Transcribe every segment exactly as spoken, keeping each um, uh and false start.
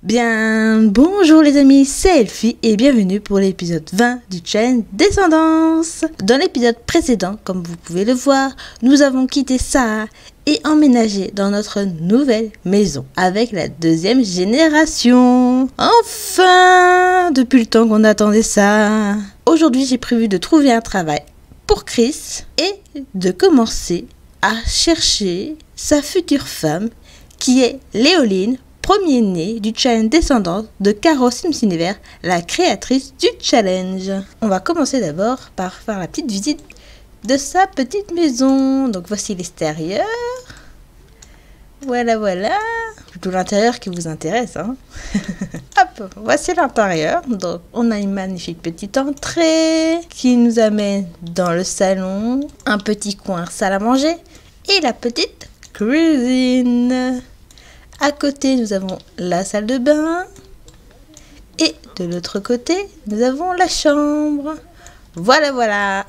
Bien, bonjour les amis, c'est Elfie et bienvenue pour l'épisode vingt du challenge Descendance. Dans l'épisode précédent, comme vous pouvez le voir, nous avons quitté Sarah et emménagé dans notre nouvelle maison avec la deuxième génération. Enfin, depuis le temps qu'on attendait ça. Aujourd'hui, j'ai prévu de trouver un travail pour Chris et de commencer à chercher sa future femme qui est Léoline, premier-né du challenge Descendance de Caro Simsuniver, la créatrice du challenge. On va commencer d'abord par faire la petite visite de sa petite maison. Donc voici l'extérieur. Voilà, voilà. Plutôt l'intérieur qui vous intéresse, hein. Hop, voici l'intérieur. Donc on a une magnifique petite entrée qui nous amène dans le salon. Un petit coin salle à manger et la petite cuisine. À côté, nous avons la salle de bain. Et de l'autre côté, nous avons la chambre. Voilà, voilà.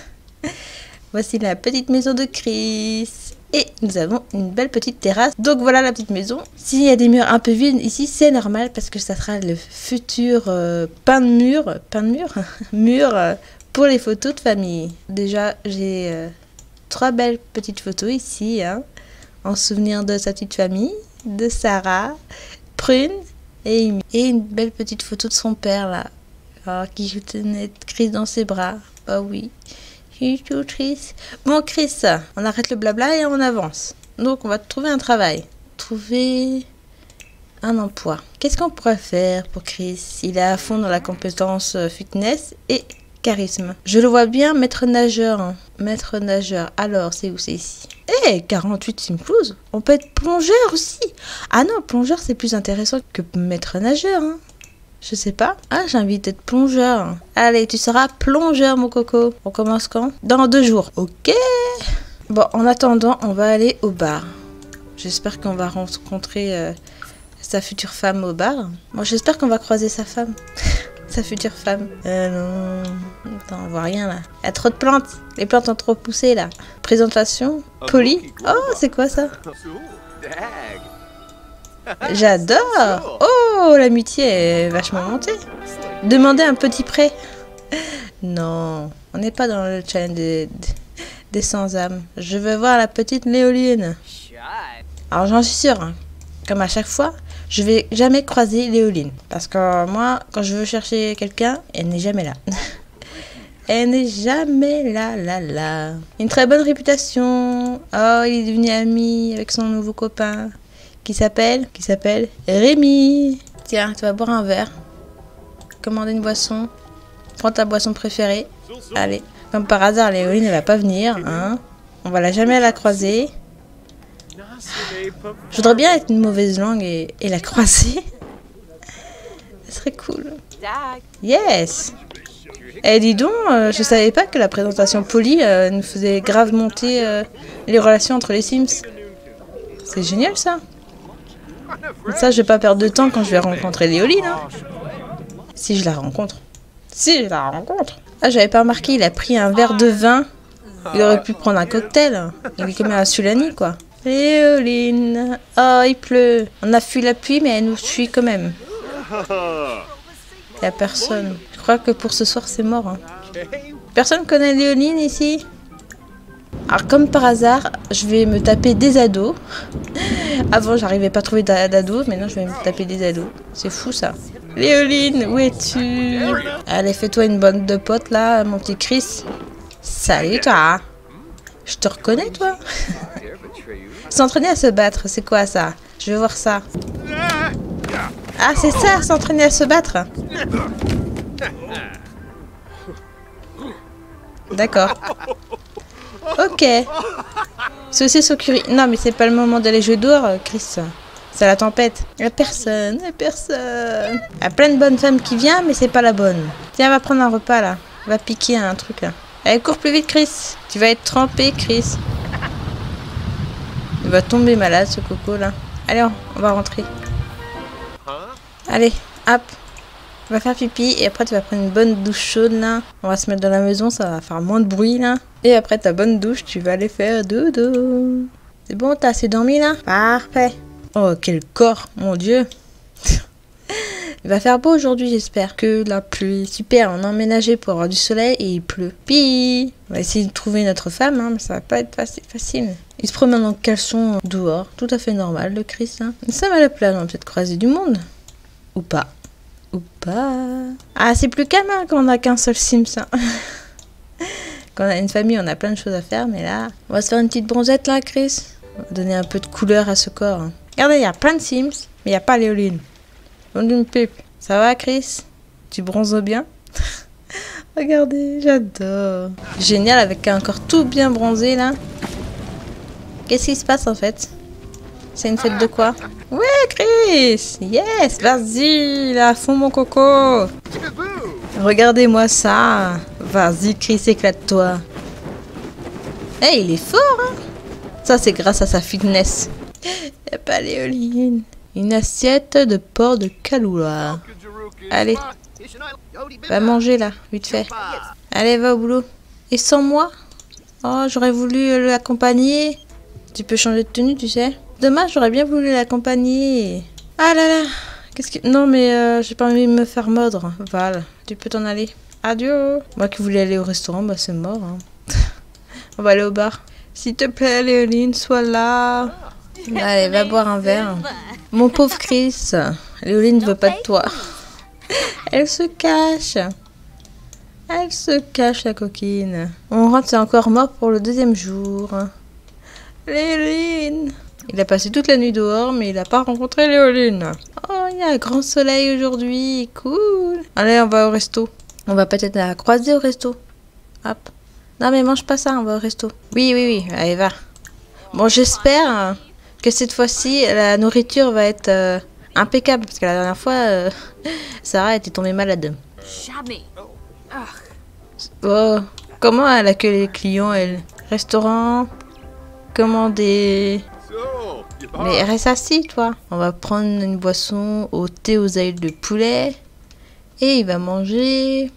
Voici la petite maison de Chris. Et nous avons une belle petite terrasse. Donc voilà la petite maison. S'il y a des murs un peu vides ici, c'est normal parce que ça sera le futur euh, pain de mur. Pain de mur Mur euh, pour les photos de famille. Déjà, j'ai euh, trois belles petites photos ici, hein, en souvenir de sa petite famille. De Sarah, Prune et Amy. Et une belle petite photo de son père là, oh, qui tenait Chris dans ses bras. Bah oui, il est tout triste. Bon Chris, on arrête le blabla et on avance. Donc on va trouver un travail, trouver un emploi. Qu'est-ce qu'on pourrait faire pour Chris? Il est à fond dans la compétence fitness et charisme. Je le vois bien maître nageur. Hein. Maître nageur. Alors, c'est où? C'est ici. Eh, hey, quarante-huit Simclouse. On peut être plongeur aussi. Ah non, plongeur, c'est plus intéressant que maître nageur. Hein. Je sais pas. Ah, j'ai envie d'être plongeur. Allez, tu seras plongeur, mon coco. On commence quand? Dans deux jours. Ok. Bon, en attendant, on va aller au bar. J'espère qu'on va rencontrer euh, sa future femme au bar. Bon, j'espère qu'on va croiser sa femme. Sa future femme. Euh, non. Attends, on voit rien là. Il y a trop de plantes. Les plantes ont trop poussé là. Présentation. Poli. Oh, c'est quoi ça? J'adore. Oh, l'amitié est vachement montée. Demandez un petit prêt. Non, on n'est pas dans le challenge des, des sans-âme. Je veux voir la petite Léoline. Alors j'en suis sûre, hein. Comme à chaque fois, je vais jamais croiser Léoline. Parce que moi, quand je veux chercher quelqu'un, elle n'est jamais là. Elle n'est jamais là, là, là. Une très bonne réputation. Oh, il est devenu ami avec son nouveau copain. Qui s'appelle Qui s'appelle Rémi. Tiens, tu vas boire un verre. Commander une boisson. Prends ta boisson préférée. Allez. Comme par hasard, Léoline ne va pas venir. Hein. On va la jamais la croiser. Je voudrais bien être une mauvaise langue et, et la croiser. Ce serait cool. Yes. Eh dis donc, euh, je savais pas que la présentation polie euh, nous faisait grave monter euh, les relations entre les Sims. C'est génial ça. Ça, je vais pas perdre de temps quand je vais rencontrer Léoline. Hein. Si je la rencontre. Si je la rencontre. Ah, j'avais pas remarqué, il a pris un verre de vin. Il aurait pu prendre un cocktail. Il est comme un Sulani, quoi. Léoline. Oh, il pleut. On a fui la pluie, mais elle nous suit quand même. Il n'y a personne. Je crois que pour ce soir, c'est mort. Hein. Personne connaît Léoline ici? Alors, comme par hasard, je vais me taper des ados. Avant, j'arrivais pas à trouver d'ados. Maintenant, je vais me taper des ados. C'est fou, ça. Léoline, où es-tu? Allez, fais-toi une bonne de potes, là, mon petit Chris. Salut, toi. Je te reconnais, toi? S'entraîner à se battre, c'est quoi ça? Je veux voir ça. Ah, c'est ça, s'entraîner à se battre. D'accord. Ok. Saucisse au curry. Non, mais c'est pas le moment d'aller jouer dehors, Chris. C'est la tempête. Y'a personne, y'a personne. Y'a plein de bonnes femmes qui viennent, mais c'est pas la bonne. Tiens, va prendre un repas, là. Va piquer un truc, là. Allez, cours plus vite, Chris. Tu vas être trempé, Chris. Il va tomber malade, ce coco, là. Allez, on, on va rentrer. Allez, hop. On va faire pipi et après tu vas prendre une bonne douche chaude, là. On va se mettre dans la maison, ça va faire moins de bruit, là. Et après ta bonne douche, tu vas aller faire dodo. C'est bon, t'as assez dormi, là? Parfait. Oh, quel corps, mon Dieu. Il va faire beau aujourd'hui, j'espère. Que la pluie. Super, on a emménagé pour avoir du soleil et il pleut. Puis, on va essayer de trouver notre femme, hein, mais ça va pas être facile. Il se promène en caleçon dehors, tout à fait normal, le Chris. Hein. Nous sommes à la plage, on va peut-être croiser du monde. Ou pas. Ou pas. Ah, c'est plus calme hein, quand on a qu'un seul Sims. Hein. Quand on a une famille, on a plein de choses à faire, mais là, on va se faire une petite bronzette là, Chris. On va donner un peu de couleur à ce corps. Hein. Regardez, il y a plein de Sims, mais il n'y a pas Léoline. On d'une pipe. Ça va, Chris? Tu bronzes bien? Regardez, j'adore. Génial, avec un corps tout bien bronzé, là. Qu'est-ce qui se passe, en fait? C'est une fête de quoi? Ouais, Chris! Yes! Vas-y, là, fond mon coco! Regardez-moi ça! Vas-y, Chris, éclate-toi! Eh, hey, il est fort, hein? Ça, c'est grâce à sa fitness. Y'a pas Léoline. Une assiette de porc de Kaloula. Allez. Va manger, là, vite fait. Allez, va au boulot. Et sans moi? Oh, j'aurais voulu l'accompagner. Tu peux changer de tenue, tu sais. Dommage, j'aurais bien voulu l'accompagner. Ah là là. Qu'est-ce que... Non, mais euh, j'ai pas envie de me faire mordre. Val, tu peux t'en aller. Adieu. Moi qui voulais aller au restaurant, bah c'est mort. Hein. On va aller au bar. S'il te plaît, Léoline, sois là. Allez, va boire un verre. Mon pauvre Chris. Léoline ne veut pas de toi. Elle se cache. Elle se cache, la coquine. On rentre, c'est encore mort pour le deuxième jour. Léoline. Il a passé toute la nuit dehors, mais il n'a pas rencontré Léoline. Oh, il y a un grand soleil aujourd'hui. Cool. Allez, on va au resto. On va peut-être la croiser au resto. Hop. Non, mais mange pas ça, on va au resto. Oui, oui, oui. Allez, va. Bon, j'espère que cette fois-ci, la nourriture va être euh, impeccable. Parce que la dernière fois, euh, Sarah était tombée malade. Oh, comment elle accueille les clients, elle? Restaurant, commander. Mais reste assis, toi. On va prendre une boisson au thé aux ailes de poulet. Et il va manger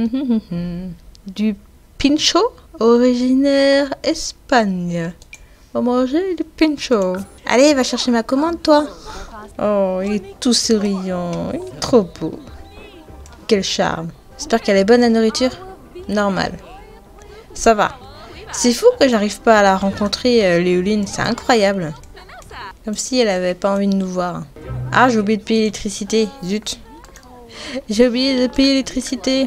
du pincho originaire Espagne. On va manger du pincho. Allez, va chercher ma commande, toi. Oh, il est tout souriant. Il est trop beau. Quel charme. J'espère qu'elle est bonne, la nourriture. Normal. Ça va. C'est fou que j'arrive pas à la rencontrer, euh, Léoline. C'est incroyable. Comme si elle avait pas envie de nous voir. Ah, j'ai oublié de payer l'électricité. Zut. J'ai oublié de payer l'électricité.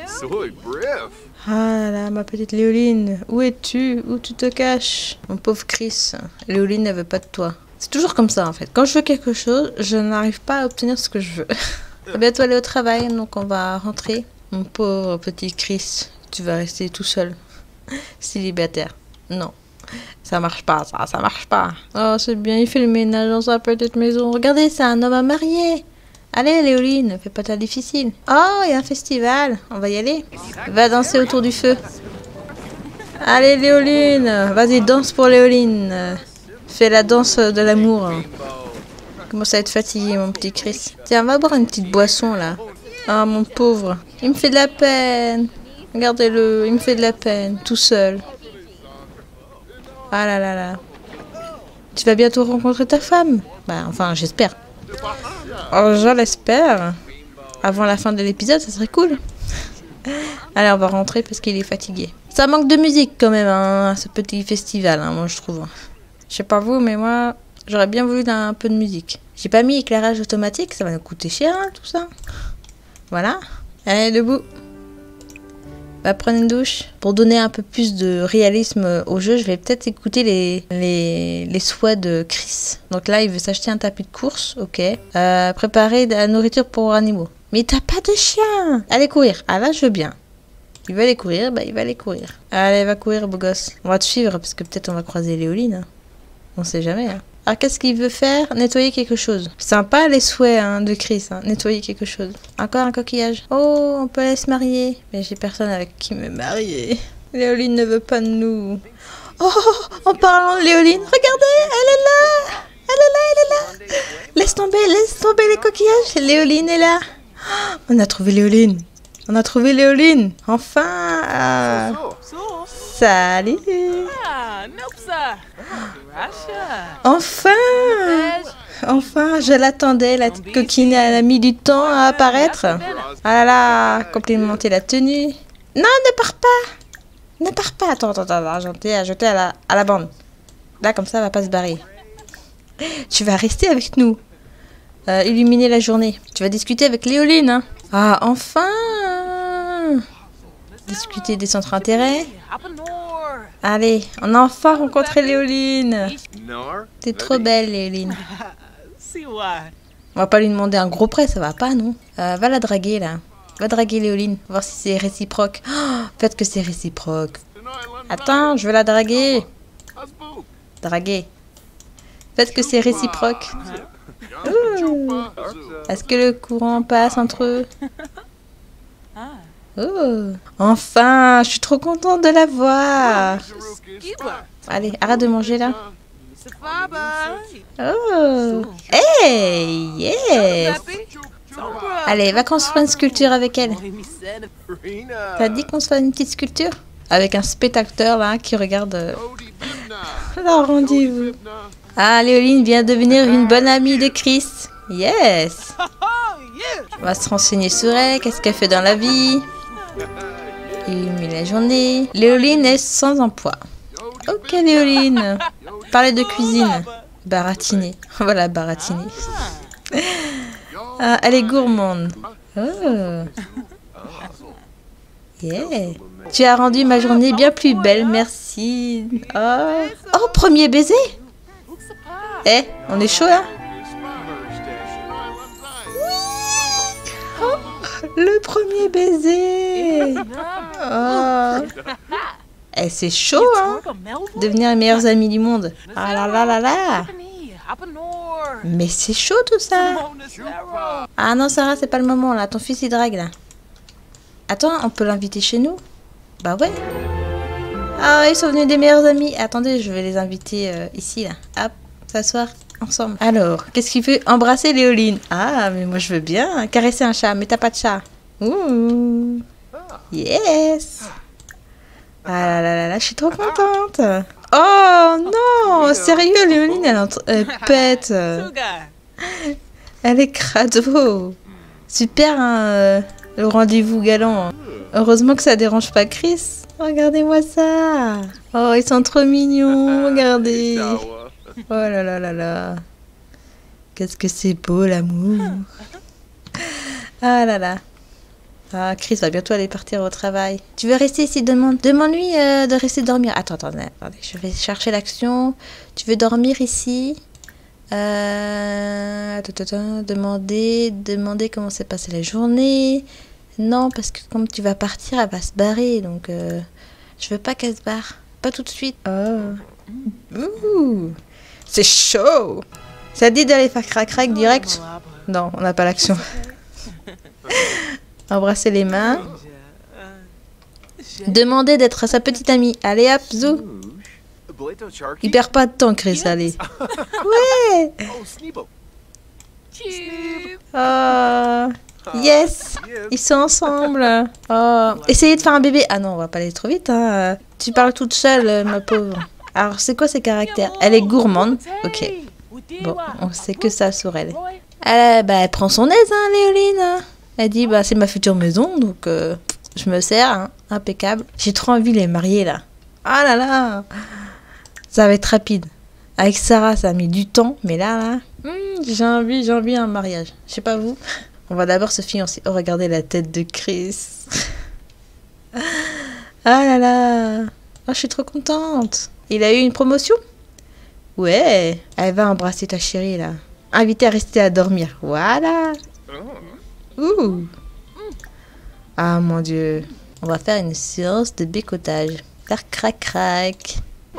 Ah là là, ma petite Léoline. Où es-tu? Où tu te caches? Mon pauvre Chris. Léoline ne veut pas de toi. C'est toujours comme ça, en fait. Quand je veux quelque chose, je n'arrive pas à obtenir ce que je veux. Je vais bientôt aller au travail, donc on va rentrer. Mon pauvre petit Chris, tu vas rester tout seul. Célibataire. Non. Ça marche pas, ça, ça marche pas. Oh, c'est bien, il fait le ménage dans sa petite maison. Regardez, c'est un homme à marier. Allez, Léoline, fais pas ta difficile. Oh, il y a un festival. On va y aller. Va danser autour du feu. Allez, Léoline. Vas-y, danse pour Léoline. Fais la danse de l'amour. Commence à être fatigué, mon petit Chris. Tiens, va boire une petite boisson, là. Ah, mon pauvre. Il me fait de la peine. Regardez-le, il me fait de la peine, tout seul. Ah là là là. Tu vas bientôt rencontrer ta femme? Bah, enfin, j'espère. Oh, je l'espère. Avant la fin de l'épisode, ça serait cool. Allez, on va rentrer parce qu'il est fatigué. Ça manque de musique quand même, hein, ce petit festival, hein, moi je trouve. Je sais pas vous, mais moi, j'aurais bien voulu un peu de musique. J'ai pas mis éclairage automatique, ça va nous coûter cher, hein, tout ça. Voilà. Allez, debout. Va prendre une douche. Pour donner un peu plus de réalisme au jeu, je vais peut-être écouter les, les, les souhaits de Chris. Donc là, il veut s'acheter un tapis de course. Ok. Euh, préparer de la nourriture pour animaux. Mais t'as pas de chien. Allez courir. Ah là, je veux bien. Il va aller courir, bah il va aller courir. Allez, va courir, beau gosse. On va te suivre parce que peut-être on va croiser Léoline. Hein. On sait jamais. Hein. Alors qu'est-ce qu'il veut faire? Nettoyer quelque chose. Sympa les souhaits hein, de Chris. Hein. Nettoyer quelque chose. Encore un coquillage. Oh, on peut aller se marier. Mais j'ai personne avec qui me marier. Léoline ne veut pas de nous. Oh, en parlant de Léoline, regardez, elle est là. Elle est là, elle est là. Laisse tomber, laisse tomber les coquillages. Léoline est là. Oh, on a trouvé Léoline. On a trouvé Léoline. Enfin. Euh... Salut. Enfin. Enfin, je l'attendais, la petite coquine, elle a mis du temps à apparaître. Ah là là, complimenter la tenue. Non, ne pars pas. Ne pars pas. Attends, attends, attends, jeter, à jeter à la, à la bande. Là, comme ça, elle va pas se barrer. Tu vas rester avec nous. Euh, illuminer la journée. Tu vas discuter avec Léoline, hein. Ah, enfin. Discuter des centres d'intérêt. Allez, on a enfin rencontré Léoline. T'es trop belle, Léoline. On va pas lui demander un gros prêt, ça va pas, non? euh, Va la draguer, là. Va draguer Léoline, voir si c'est réciproque. Oh, faites que c'est réciproque. Attends, je veux la draguer. Draguer. Faites que c'est réciproque. Est-ce que le courant passe entre eux? Oh. Enfin, je suis trop contente de la voir. Allez, arrête de manger là. Oh. Hey, yes. Allez, va qu'on se fasse une sculpture avec elle. T'as dit qu'on se fasse une petite sculpture? Avec un spectateur là qui regarde euh, leur rendez-vous. Ah, Léoline vient de devenir une bonne amie de Chris. Yes. On va se renseigner sur elle, qu'est-ce qu'elle fait dans la vie. Illuminer la journée. Léoline est sans emploi. Ok, Léoline. Parler de cuisine. Baratiner. Voilà, baratiner. Ah, elle est gourmande. Oh. Yeah. Tu as rendu ma journée bien plus belle, merci. Oh, oh premier baiser. Eh, on est chaud là. Oh, le premier baiser. Oh. Eh, c'est chaud, hein. Devenir les meilleurs amis du monde. Ah là là là là. Mais c'est chaud tout ça. Ah non, Sarah, c'est pas le moment là. Ton fils il drague là. Attends, on peut l'inviter chez nous? Bah ouais. Ah, ils sont venus des meilleurs amis. Attendez, je vais les inviter euh, ici là. Hop, s'asseoir ensemble. Alors, qu'est-ce qu'il fait? Embrasser Léoline. Ah, mais moi je veux bien. Caresser un chat, mais t'as pas de chat. Ouh. Yes. Ah là là là là, je suis trop contente. Oh non, sérieux, Léoline, elle, entre... elle pète. Elle est crado. Super, hein, le rendez-vous galant. Heureusement que ça dérange pas Chris. Regardez-moi ça. Oh, ils sont trop mignons, regardez. Oh là là là là. Qu'est-ce que c'est beau l'amour. Ah là là. Ah, Chris va bientôt aller partir au travail. Tu veux rester ici? Demande, demande-lui euh, de rester dormir. Attends, attendez, attendez, je vais chercher l'action. Tu veux dormir ici? euh... attends, attends, demander, demander comment s'est passée la journée. Non, parce que comme tu vas partir, elle va se barrer. Donc, euh, je veux pas qu'elle se barre. Pas tout de suite. Oh. Ouh. C'est chaud. Ça te dit d'aller faire crac-crac direct? Non, on n'a pas l'action. Embrasser les mains. Demander d'être sa petite amie. Allez hop, zou. Il perd pas de temps, Chris, allez. Ouais. Oh. Yes. Ils sont ensemble. Oh. Essayez de faire un bébé. Ah non, on va pas aller trop vite. Hein. Tu parles toute seule, ma pauvre. Alors, c'est quoi ses caractères? Elle est gourmande. Ok. Bon, on sait que ça sur elle. Elle, bah, elle prend son aise, hein, Léoline. Elle dit, bah, c'est ma future maison, donc euh, je me sers, hein, impeccable. J'ai trop envie de les marier, là. Ah là là. Ça va être rapide. Avec Sarah, ça a mis du temps, mais là, là, hmm, j'ai envie, j'ai envie d'un mariage. Je sais pas vous. On va d'abord se fiancer. Oh, regardez la tête de Chris. Ah là là. Oh, je suis trop contente. Il a eu une promotion? Ouais. Elle va embrasser ta chérie, là. Inviter à rester à dormir. Voilà. Ouh. Ah mon Dieu. On va faire une séance de bécotage. Faire crac crac.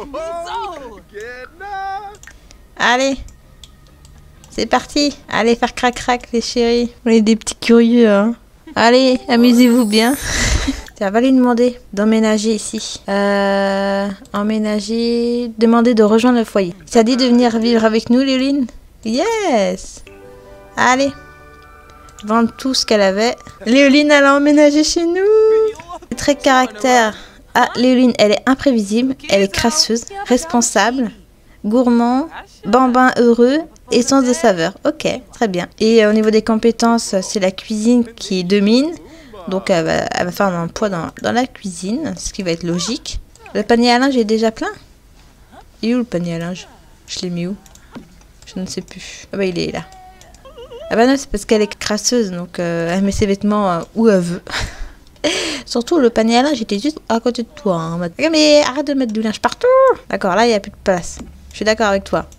Allez. C'est parti. Allez faire crac crac les chéris. On est des petits curieux, hein. Allez, amusez-vous bien. Ça va lui demander d'emménager ici. Euh, emménager. Demander de rejoindre le foyer. Ça dit de venir vivre avec nous, Léoline? Yes. Allez. Vendre tout ce qu'elle avait. Léoline, elle a emménagé chez nous. Très caractère. Ah, Léoline, elle est imprévisible. Elle est crasseuse. Responsable. Gourmand. Bambin heureux. et sens de saveur. Ok, très bien. Et au niveau des compétences, c'est la cuisine qui domine. Donc elle va, elle va faire un emploi dans, dans la cuisine, ce qui va être logique. Le panier à linge est déjà plein. Il est où le panier à linge? Je l'ai mis où? Je ne sais plus. Ah bah il est là. Ah bah non, c'est parce qu'elle est crasseuse, donc euh, elle met ses vêtements euh, où elle veut. Surtout le panier à linge était juste à côté de toi. Hein. Mais arrête de mettre du linge partout. D'accord, là il n'y a plus de place. Je suis d'accord avec toi.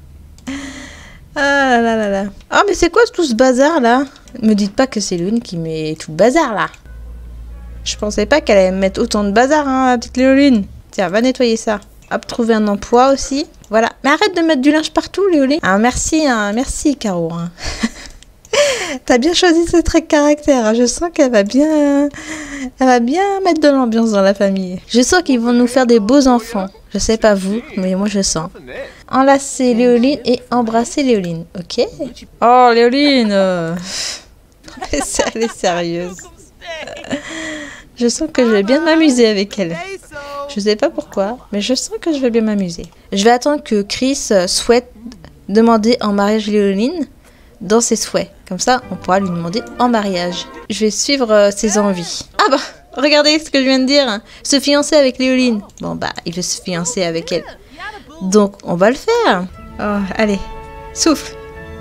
Ah là là là là. Ah mais c'est quoi tout ce bazar là? Me dites pas que c'est Léoline qui met tout le bazar là. Je pensais pas qu'elle allait mettre autant de bazar, hein, la petite Léoline. Tiens, va nettoyer ça. Hop, trouver un emploi aussi. Voilà. Mais arrête de mettre du linge partout, Léoline. Ah merci, hein, merci Caro. Hein. T'as bien choisi ce trait de caractère. Hein. Je sens qu'elle va bien, elle va bien mettre de l'ambiance dans la famille. Je sens qu'ils vont nous faire des beaux enfants. Je sais pas vous, mais moi je sens. Enlacer Léoline et embrasser Léoline, ok? Oh Léoline, euh... elle est sérieuse. Je sens que je vais bien m'amuser avec elle. Je sais pas pourquoi, mais je sens que je vais bien m'amuser. Je vais attendre que Chris souhaite demander en mariage Léoline dans ses souhaits. Comme ça, on pourra lui demander en mariage. Je vais suivre euh, ses envies. Ah bah, regardez ce que je viens de dire. Se fiancer avec Léoline. Bon bah, il veut se fiancer avec elle. Donc, on va le faire. Oh, allez, souffle.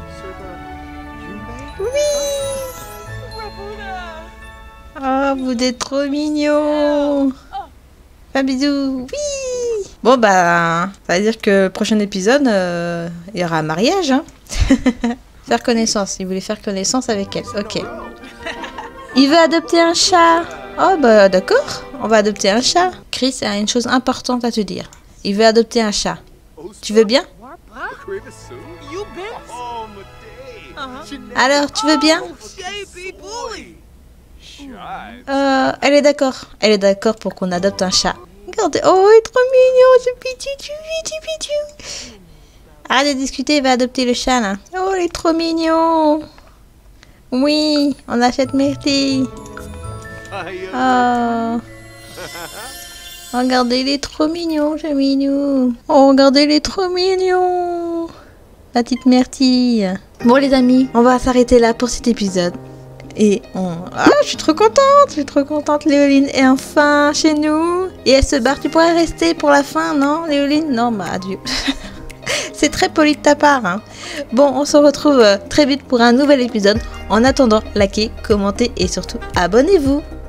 Oui. Oh, vous êtes trop mignons. Un bisou. Oui. Bon bah, ça veut dire que le prochain épisode, euh, il y aura un mariage. Hein. Faire connaissance. Il voulait faire connaissance avec elle. Ok. Il veut adopter un chat. Oh bah d'accord. On va adopter un chat. Chris a une chose importante à te dire. Il veut adopter un chat. Tu veux bien? Alors, tu veux bien? Euh, elle est d'accord. Elle est d'accord pour qu'on adopte un chat. Regardez. Oh, il est trop mignon, ce petit pitou, petit pitou. Arrête de discuter, il va adopter le chat, là. Oh, il est trop mignon. Oui, on achète Myrtille. Oh. Regardez, il est trop mignon, ce minou. Oh, regardez, il est trop mignon. La petite Myrtille. Bon, les amis, on va s'arrêter là pour cet épisode. Et on... Ah, je suis trop contente, je suis trop contente. Léoline est enfin chez nous. Et elle se barre. Tu pourrais rester pour la fin, non, Léoline? Non, bah, adieu. C'est très poli de ta part. Hein. Bon, on se retrouve très vite pour un nouvel épisode. En attendant, likez, commentez et surtout abonnez-vous.